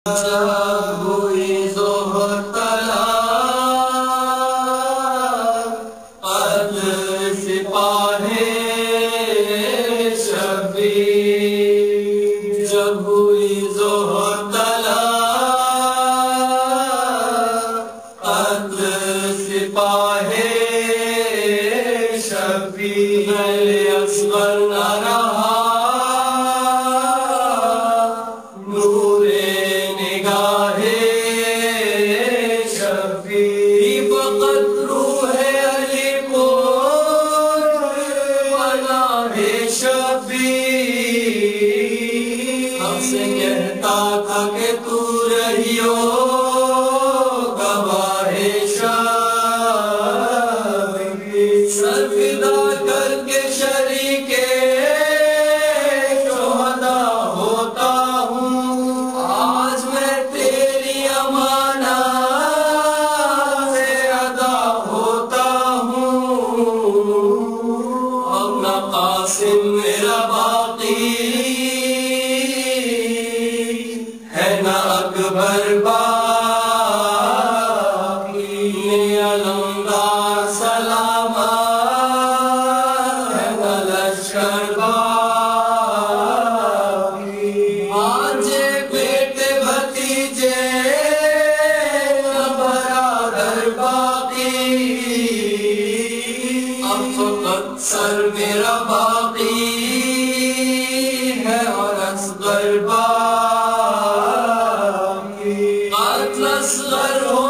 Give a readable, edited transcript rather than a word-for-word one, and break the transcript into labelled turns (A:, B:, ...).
A: جب ہوئی ظہر طلب قدر سپاہ شبیر، جب ہوئی ظہر طلب قدر سپاہ شبیر، اصغر نہ رہا ہم سے کہتا تھا کہ تو رہیو گواہ شبیر، سر فدا کر کے شریک شہداء ہوتا ہوں، آج میں تیری امانت سے ادا ہوتا ہوں، اپنا قاسم میرا باقی ہے نہ اکبر باقی، علمدار سلامت ہے نہ لشکر باقی، بھانجے بیٹے بھتیجے نہ برادر باقی، اب فقط سر میرا باقی ہے اور اصغر باقی، اصغر ہو